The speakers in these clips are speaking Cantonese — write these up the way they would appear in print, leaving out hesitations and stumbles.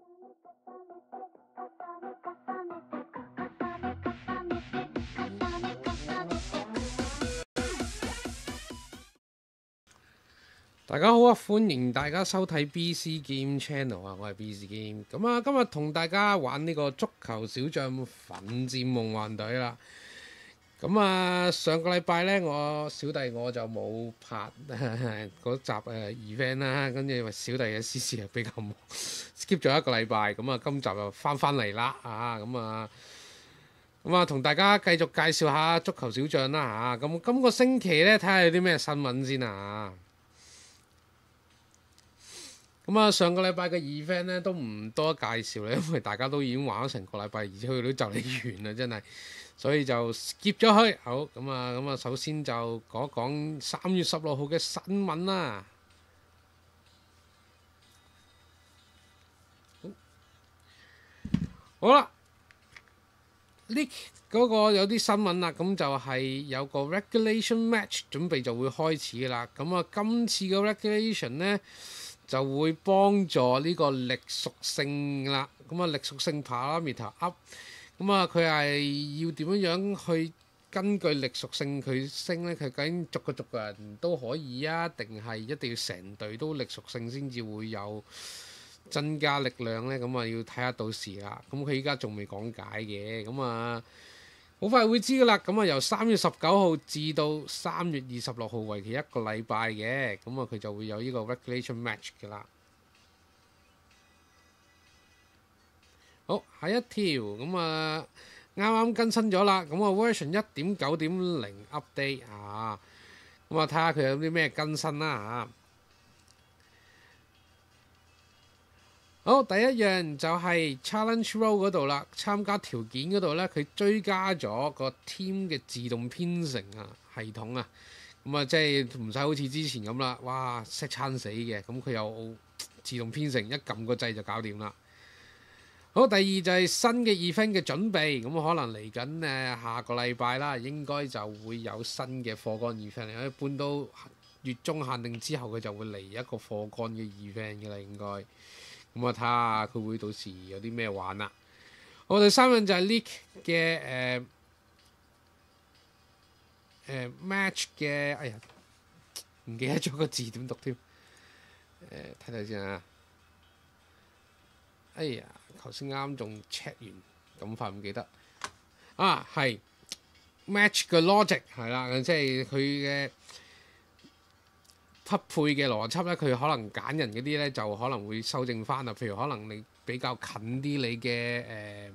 大家好啊！歡迎大家收睇 BC Game Channel 啊，我係 BC Game。咁啊，今日同大家玩呢個足球小將奮戰夢幻隊啦。咁啊，上個禮拜呢，我小弟我就冇拍嗰集event 啦，跟住因為小弟嘅私事係比較忙，skip 咗一個禮拜。咁啊，今集就翻嚟啦啊！咁啊，同大家繼續介紹下足球小將啦嚇。咁今個星期呢，睇下有啲咩新聞先啊！咁啊，上個禮拜嘅 event 咧都唔多介紹咧，因為大家都已經玩咗成個禮拜，而且佢都就嚟完啦，真係，所以就 skip 咗佢。好，咁啊，首先就講一講3月16號嘅新聞啦。好啦，League 嗰個有啲新聞啦，咁就係有個 regulation match 準備就會開始啦。咁啊，今次嘅 regulation 呢，就會幫助呢個力屬性啦，咁啊力屬性 parameter up，咁啊佢係要點樣去根據力屬性佢升呢？佢究竟逐個人都可以啊，定係一定要成隊都力屬性先至會有增加力量呢？咁啊要睇下到時啦。咁佢依家仲未講解嘅，咁啊好快會知噶啦。咁啊由3月19號至到3月26號，為期一個禮拜嘅，咁啊佢就會有呢個 regulation match 噶啦。好，下一條咁啊啱啱更新咗啦，咁啊 version 1.9.0 update 啊，咁啊睇下佢有啲咩更新啦嚇。好，第一樣就係 challenge role 嗰度啦，參加條件嗰度呢，佢追加咗個 team 嘅自動編成系統啊，咁啊即係唔使好似之前咁啦，哇識撐死嘅，咁佢有自動編成，一撳個掣就搞掂啦。好，第二就係新嘅 event 嘅準備，咁可能嚟緊下個禮拜啦，應該就會有新嘅課幹 event，一般都月中限定之後佢就會嚟一個課幹嘅 event 嘅啦，應該。咁啊睇下佢會到時有啲咩玩啦。我哋第三樣就係 League 嘅match 嘅，哎呀唔記得咗個字點讀添，睇睇先啊。哎呀，頭先啱仲 check 完，咁快唔記得啊，係 match 嘅 logic 係啦，即係佢嘅匹配嘅邏輯咧，佢可能揀人嗰啲咧就可能會修正翻啦。譬如可能你比較近啲你嘅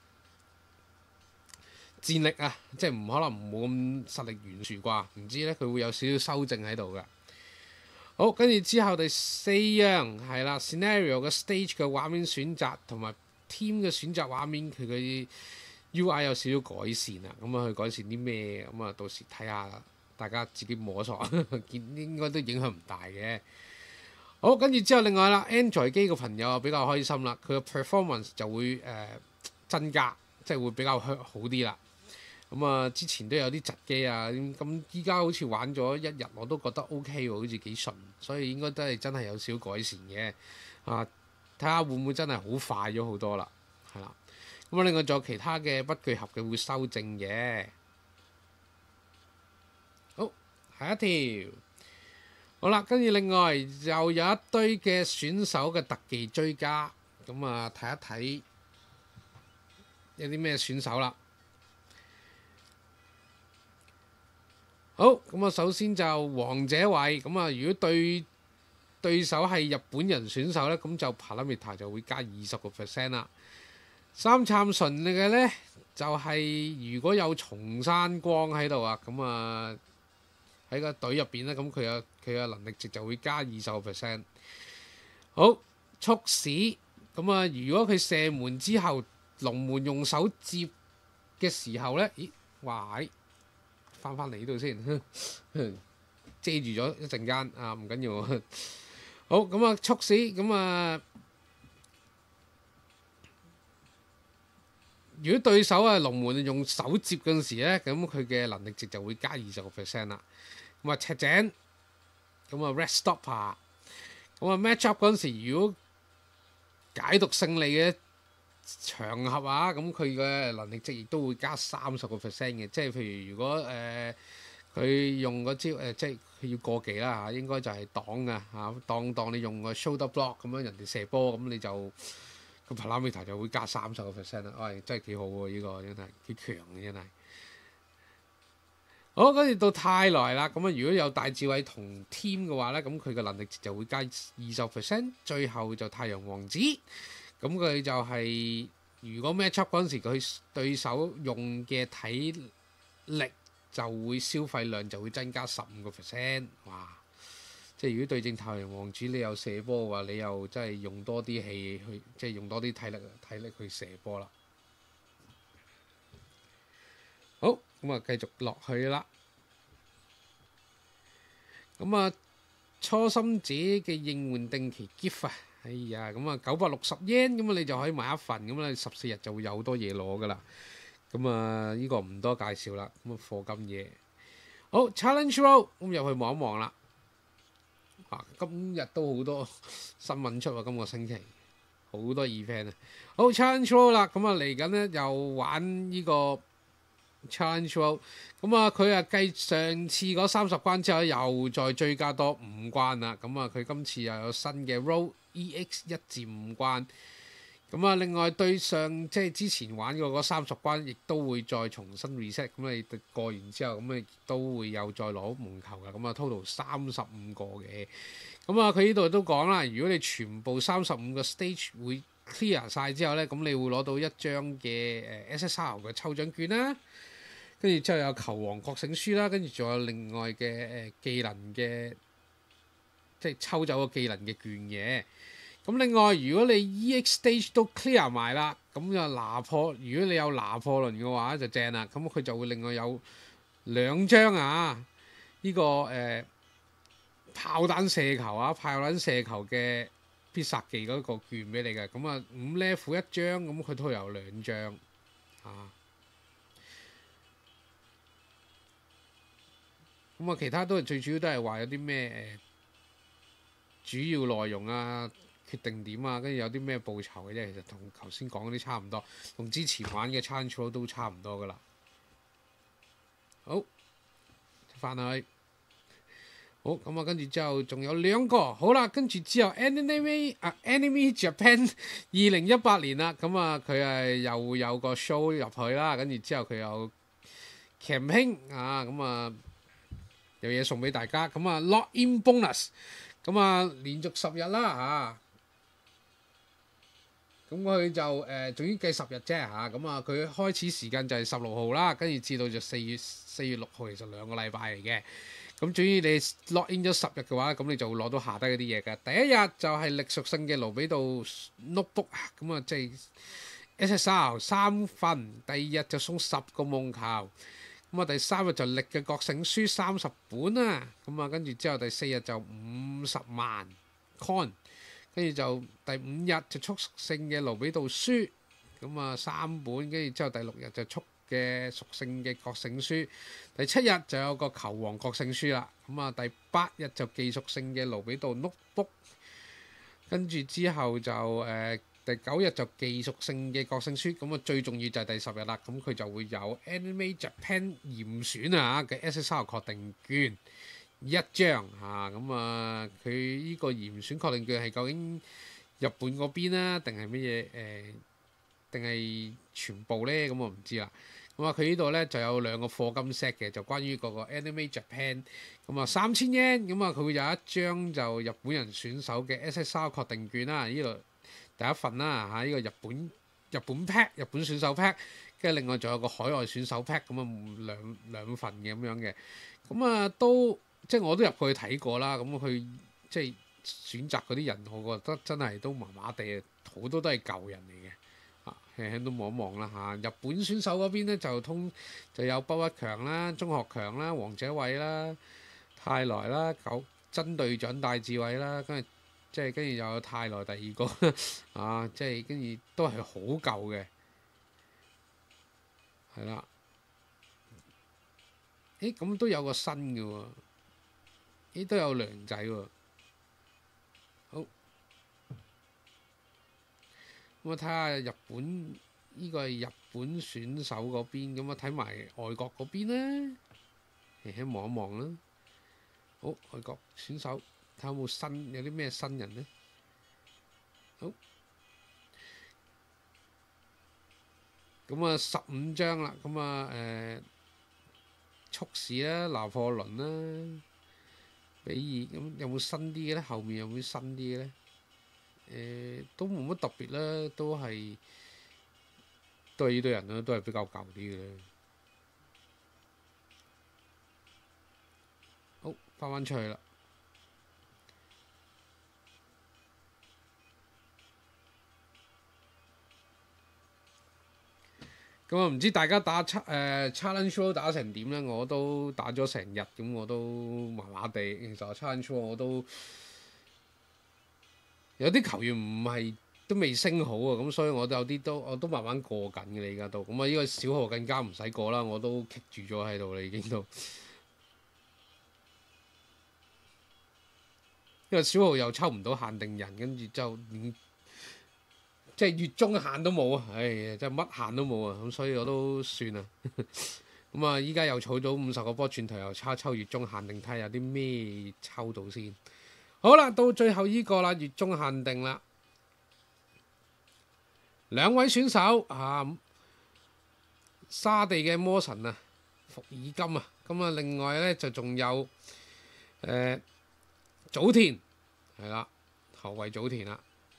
戰力啊，即係唔可能冇咁實力懸殊啩，唔知咧佢會有少少修正喺度㗎。好，跟住之後第四樣係啦 ，scenario 嘅 stage 嘅畫面選擇同埋 team 嘅選擇畫面，佢嘅 UI 有少少改善啊。咁啊，去改善啲咩？咁啊，到時睇下大家自己摸索，見應該都影響唔大嘅。好，跟住之後另外啦，Android 機嘅朋友比較開心啦，佢嘅 performance 就會增加，即係會比較好啲啦。咁啊，之前都有啲窒機啊，咁依家好似玩咗一日，我都覺得 OK 喎，好似幾順，所以應該都係真係有少改善嘅。啊，睇下會唔會真係好快咗好多啦，係啦。咁啊，另外仲有其他嘅不具合嘅會修正嘅。好，下一條。好啦，跟住另外又有一堆嘅選手嘅特技追加，咁啊睇一睇有啲咩選手啦。好，咁啊首先就王者位，咁啊如果對手係日本人選手呢，咁就 parameter 就會加20%啦。三杉純嘅呢，就係如果有松山光喺度啊，咁啊喺個隊入邊呢，咁佢嘅能力值就會加20%。好，促使咁啊，如果佢射門之後龍門用手接嘅時候呢，咦，哇！翻嚟呢度先，遮住咗一陣間啊，唔緊要。好，咁啊，促使咁啊，如果對手啊龍門用手接嗰陣時咧，咁佢嘅能力值就會加20%啦。咁啊，赤井咁啊 ，red stopper 咁啊 match up 嗰陣時，如果解讀勝利嘅場合啊，咁佢嘅能力值亦都會加30%嘅，即係譬如如果佢用嗰招即係佢要過技啦嚇，應該就係擋啊嚇，當你用個 shoulder block 咁樣人哋射波，咁你就個 parameter 就會加30%啦。喂，真係幾好喎！呢個真係幾強嘅真係。好，跟住到泰來啦，咁啊如果有戴志偉同 team 嘅話咧，咁佢嘅能力值就會加20%。最後就太陽王子，咁佢就係、如果 match up 嗰陣時，佢對手用嘅體力就會消費量就會增加15%。哇！即係如果對正太陽王子，你有射波嘅話，你又真係用多啲氣去，即係用多啲體力去射波啦。好，咁啊繼續落去啦。咁啊初心者嘅應援定期 gift 啊，哎呀，咁啊960yen，咁啊你就可以買一份，咁啊14日就會有好多嘢攞噶啦。咁啊呢個唔多介紹啦，咁啊課金嘢。好 challenge roll，咁入去望一望啦。今日都好多新聞出啊，今個星期好多 event 啊。好 challenge roll 啦，咁啊嚟緊咧又玩呢個 challenge roll，咁啊佢啊繼上次嗰30關之後，又再追加多5關啦。咁啊佢今次又有新嘅 roll EX 1至5關。咁啊，另外對上即係之前玩過嗰30關，亦都會再重新 reset。咁你過完之後，咁你都會有再攞夢球嘅。咁啊，total 35個嘅。咁啊，佢呢度都講啦，如果你全部35個 stage 會 clear 晒之後咧，咁你會攞到一張嘅SSR 嘅抽獎券啦。跟住之後有球王覺醒書啦，跟住仲有另外嘅技能嘅，即係抽走個技能嘅券嘅。咁另外，如果你 EX stage 都 clear 埋啦，咁就拿破。如果你有拿破崙嘅話就正啦。咁佢就會另外有2張啊，呢、個炮彈射球啊，炮彈射球嘅必殺技嗰個券俾你嘅。咁啊5 level 一張，咁佢都有2張啊。咁啊，其他都係最主要都係話有啲咩主要內容啊。決定點啊，跟住有啲咩報酬嘅啫，其實同頭先講嗰啲差唔多，同之前玩嘅 challenge 都差唔多噶啦。好，翻去，好咁啊，跟住之後仲有2個，好啦，跟住之後 Anime Japan 2018年啦，咁啊佢係又會有個 show 入去啦，跟住之後佢有 campaign 啊，咁啊有嘢送俾大家，咁啊 lock in bonus，咁啊連續10日啦嚇。咁佢就總之計10日啫嚇，咁啊佢開始時間就係16號啦，跟住至到就4月6號，其實2個禮拜嚟嘅。咁總之你 lock in 咗10日嘅話，咁你就會攞到下低嗰啲嘢㗎。第一日就係力屬性嘅盧比道 notebook，咁啊即係 SSR 3份。第2日就送10個夢球，咁啊第3日就力嘅覺醒書30本啊，咁啊跟住之後第4日就50萬 coin。跟住就第5日就速性嘅盧比道書，咁啊3本，跟住之後第6日就速嘅屬性嘅覺醒書，第7日就有個球王覺醒書啦，咁啊第8日就技屬性嘅盧比道 notebook，跟住之後就第9日就技屬性嘅覺醒書，咁啊最重要就係第10日啦，咁佢就會有 Anime Japan 嚴選啊嘅 SSR 確定券。1張嚇，咁啊佢呢個嚴選確定券係究竟日本嗰邊啦，定係乜嘢定係全部呢？咁我唔知啦。咁啊佢呢度呢就有2個課金 set 嘅，就關於嗰個 Anime Japan，咁啊3000 yen，咁啊佢會有1張就日本人選手嘅 SSR 確定券啦，呢度第一份啦嚇，呢個日本 pack 日本選手 pack，跟住另外仲有個海外選手 pack，咁啊兩份嘅咁樣嘅，咁啊都。即係我都入去睇過啦，咁佢即係選擇嗰啲人，我覺得真係都麻麻地，好多都係舊人嚟嘅，輕輕都望一望啦嚇。日本選手嗰邊咧就有北一強啦、中學強啦、王者偉啦、泰來啦、真隊長戴志偉啦，跟住又有泰來第2個啊，即係跟住都係好舊嘅，係啦。咁都有個新嘅喎。都有梁仔喎，好咁啊睇下日本呢個係日本選手嗰邊，咁啊睇埋外國嗰邊啦，輕輕望一望啦。好，外國選手睇下有冇有啲咩新人呢？好，咁啊15張啦，咁啊速士啦、拿破崙啦、比爾，咁有冇新啲嘅咧？後面有冇新啲嘅咧？都冇乜特別啦，都係呢堆人啦，都係比較舊啲嘅咧。好，翻出去啦。咁啊，唔知大家打Challenge Road 打成點咧？我都打咗成日，咁我都麻麻地。其實 Challenge Road 我都有啲球員唔係都未升好啊，咁所以我都有啲我都慢慢過緊嘅啦，而家都。咁啊，呢個小號更加唔使過啦，我都棘住咗喺度啦，已經都。因為小號又抽唔到限定人，跟住就連即係月中限都冇啊！唉，真係乜限都冇啊！咁所以我都算啦。咁啊，依家又儲咗50個波，轉頭又抽月中限定，睇下有啲咩抽到先。好啦，到最後依個啦，月中限定啦，兩位選手啊，沙地嘅魔神啊，福爾金啊，咁啊，另外咧就仲有祖田係啦，後衞祖田啦。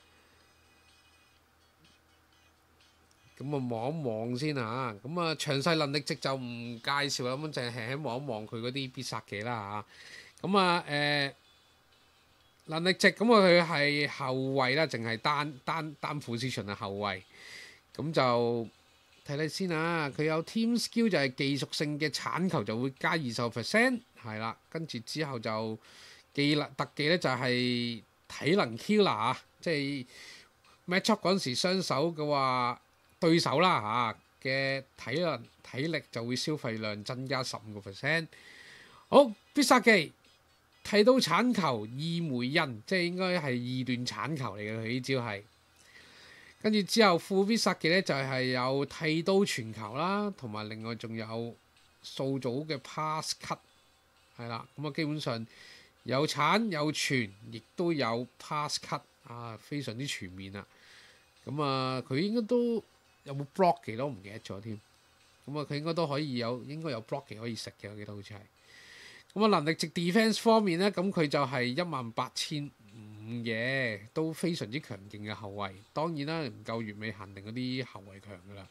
咁啊，望一望先嚇，咁啊詳細能力值就唔介紹啦，咁淨係輕輕望一望佢嗰啲必殺技啦嚇。咁啊能力值，咁啊佢係後衞啦，淨係單 position 啊後衞。咁就睇睇先啊，佢有 team skill 就係技術性嘅鏟球就會加20%，係啦，跟住之後就特技咧就係體能 killer 啊，即係 match up 嗰陣時雙手嘅話。對手啦嚇嘅體力就會消費量增加15%。好，必殺技剃刀鏟球二枚印，即係應該係二段鏟球嚟嘅，佢呢招係。跟住之後副必殺技咧就係有剃刀傳球啦，同埋另外仲有數組嘅 pass cut 係啦。咁啊基本上有鏟有傳，亦都有 pass cut 啊，非常之全面啦。咁啊佢應該都。有冇 block 技都唔記得咗添，咁啊佢應該都可以應該有 block 技可以食嘅，我記得好似係。咁啊能力值 defense 方面咧，咁佢就係18500嘅，都非常之強勁嘅後衞。當然啦，唔夠完美限定嗰啲後衞強噶啦。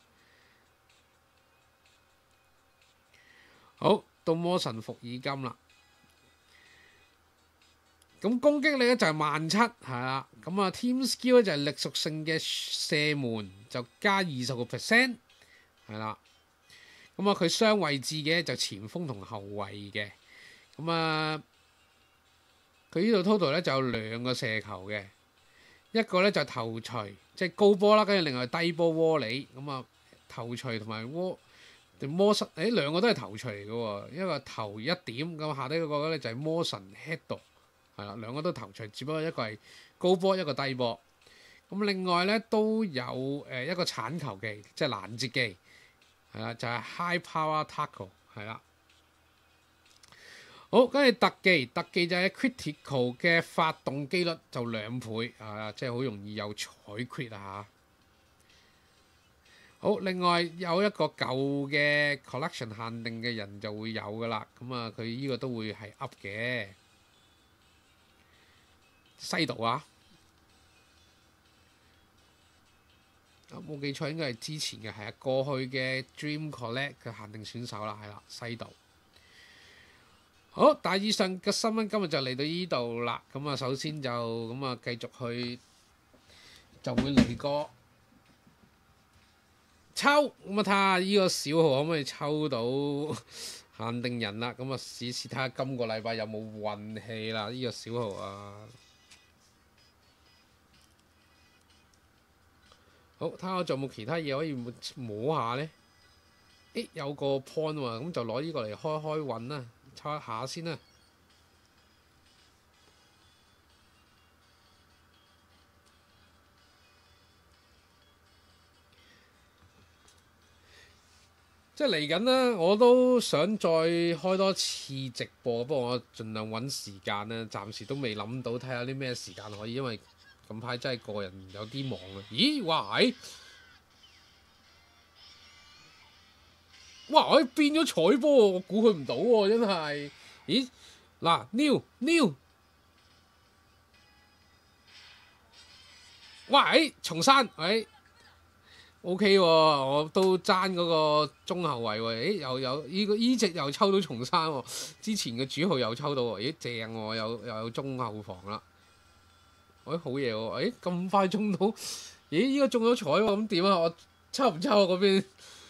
好，到魔神福爾金啦。咁攻擊力咧就係17000，係啦。咁啊 team skill 咧就係力屬性嘅射門就加20%，係啦。咁啊佢雙位置嘅就前鋒同後衞嘅。咁啊佢呢度 total 咧就有2個射球嘅，一個咧就頭槌，即係高波啦，跟住另外低波窩里。咁啊頭槌同埋魔神，兩個都係頭槌嚟嘅喎，一個頭一點，咁下低嗰個咧就係魔神 head 係啦，兩個都頭槌，只不過一個係高波，一個低波。咁另外咧都有一個鏟球技，即係攔截技，係啦，就係 high power tackle 係啦。好，跟住特技就係 critical 嘅發動機率就2倍，即係好容易有彩 crit 啊。好，另外有一個舊嘅 collection 限定嘅人就會有噶啦，咁啊佢呢個都會係 up 嘅。西道啊，冇記錯應該係之前嘅，係啊，過去嘅 Dream Collect 嘅限定選手啦，係啦，西道。好，大致上嘅新聞今日就嚟到呢度啦。咁啊，首先就咁啊，繼續去就會嚟個抽，咁啊睇下呢個小號可唔可以抽到限定人啦。咁啊試試睇下今個禮拜有冇運氣啦，呢個小號啊。好，睇下我仲有冇其他嘢可以摸下呢？有個 point 喎，咁就攞呢個嚟開運啦，抽一下先啦。 即係嚟緊呢，我都想再開多次直播，不過我盡量揾時間咧，暫時都未諗到，睇下啲咩時間可以，因為近排真係個人有啲忙啊！咦，哇，哇，變咗彩波喎，我估佢唔到喎，真係。咦，嗱，new，哇，松山，OK 喎，我都爭嗰個中後衞喎，又有呢隻又抽到松山喎，之前嘅主號又抽到喎，正喎，又有中後防啦，好嘢喎，咁快中到，依家中咗彩喎，咁點啊？我抽唔抽啊嗰邊？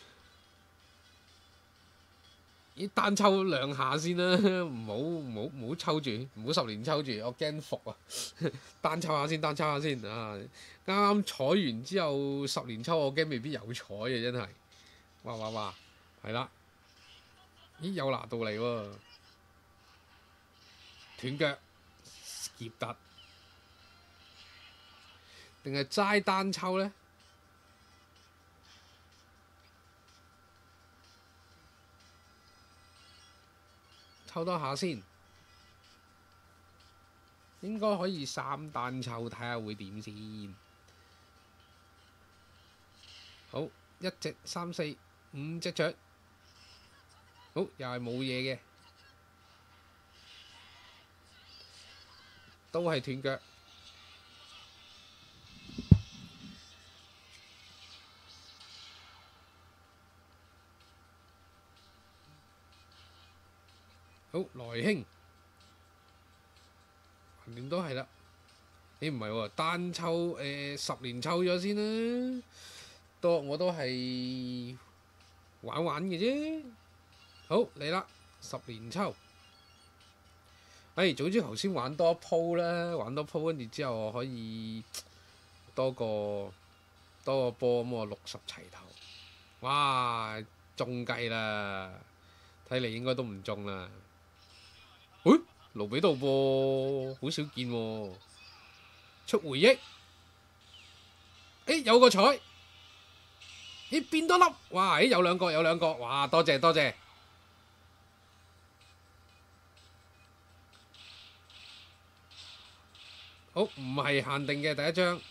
單抽兩下先啦，唔好抽住，唔好10年抽住，我驚服啊！單抽下先啊！啱啱彩完之後10年抽，我驚未必有彩啊！真係，哇，係啦，有拿到嚟喎，斷腳劫突，定係齋單抽呢？抽多下先，應該可以3單抽，睇下會點先。好，1隻3、4、5隻雀，好又係冇嘢嘅，都係斷腳。好，來兄，橫掂都係啦。唔係喎，單抽10年抽咗先啦。我都係玩嘅啫。好嚟啦，10年抽。早知頭先玩多一鋪啦，玩多鋪跟住之後我可以多個波咁，我60齊頭。哇，中計啦！睇嚟應該都唔中啦。盧比道噃，好少見喎。出回憶，有個彩，變多粒，哇！有兩個，哇！多謝。好，唔係限定嘅第一張，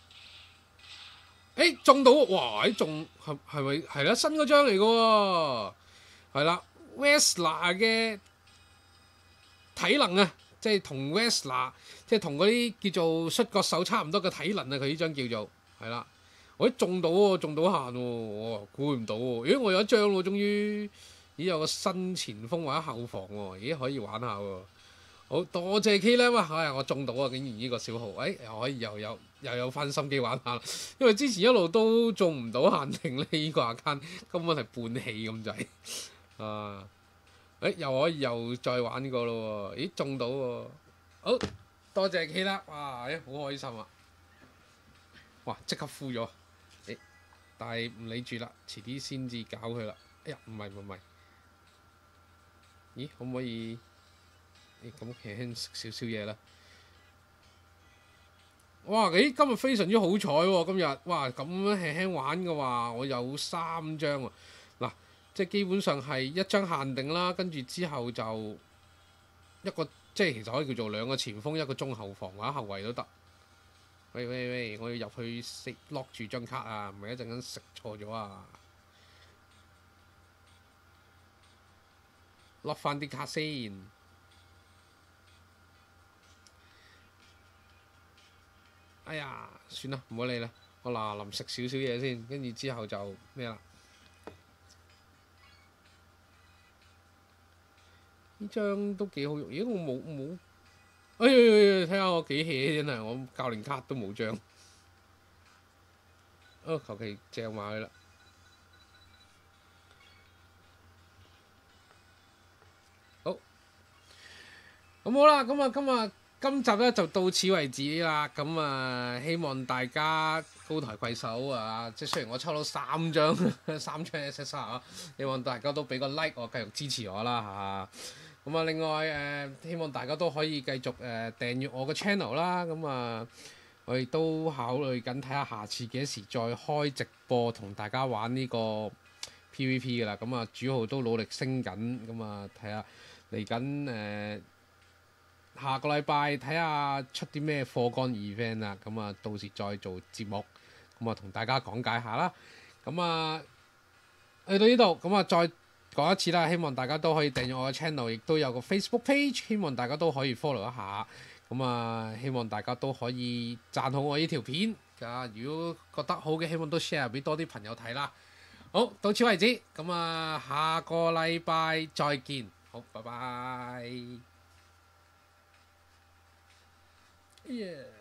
中到，哇！中係咪係啦？新嗰張嚟嘅喎，係啦 ，Wessler 嘅體能啊！即係同 Wessler，即係同嗰啲叫做摔角手差唔多嘅體能啊！佢呢張叫做係啦，我中到喎，中到限喎，我估唔到喎。我有一張喎，終於，有個新前鋒或者後防喎，可以玩下喎。好多謝 K 啦，我中到啊！竟然呢個小號，又可以又有翻心機玩下，因為之前一路都中唔到限定呢個 account，根本係半氣咁滯啊！又可以又再玩個咯喎！中到喎！好多謝 K 啦，哇！好開心啊！哇！即刻敷咗，但係唔理住啦，遲啲先至搞佢啦。唔係，咦？可唔可以？咁輕輕食少少嘢啦。哇！今日非常之好彩喎！今日哇咁樣輕輕玩嘅話，我有3張喎。嗱，即係基本上係一張限定啦，跟住之後就一個，即係其實可以叫做2個前鋒，一個中後防或者後衞都得。喂，我要入去lock 住張卡啊！唔係一陣間食錯咗啊！lock 翻啲卡先。哎呀，算啦，唔好理啦。我臨食少少嘢先，跟住之後就咩啦？呢張都幾好用。我冇。睇下我幾 hea 真係，我教練卡都冇張。求其掟埋佢啦。好。咁好啦，今集咧就到此為止啦，希望大家高抬貴手啊！即係雖然我抽到3張SSR 啊，希望大家都俾個 like 我，繼續支持我啦嚇。另外希望大家都可以繼續訂閱我個 channel 啦。我亦都考慮緊睇下下次幾時再開直播同大家玩呢個 PVP 㗎啦。咁啊，主號都努力升緊，咁啊睇下嚟緊下個禮拜睇下出啲咩課幹 event 啊，咁啊到時再做節目，咁啊同大家講解下啦。咁啊去到呢度，咁啊再講一次啦，希望大家都可以訂閱我嘅 channel，亦都有個 Facebook page，希望大家都可以 follow 一下。咁啊，希望大家都可以讚好我呢條片啊！如果覺得好嘅，希望都 share 俾多啲朋友睇啦。好，到此為止。咁啊，下個禮拜再見。好，拜拜。Yeah.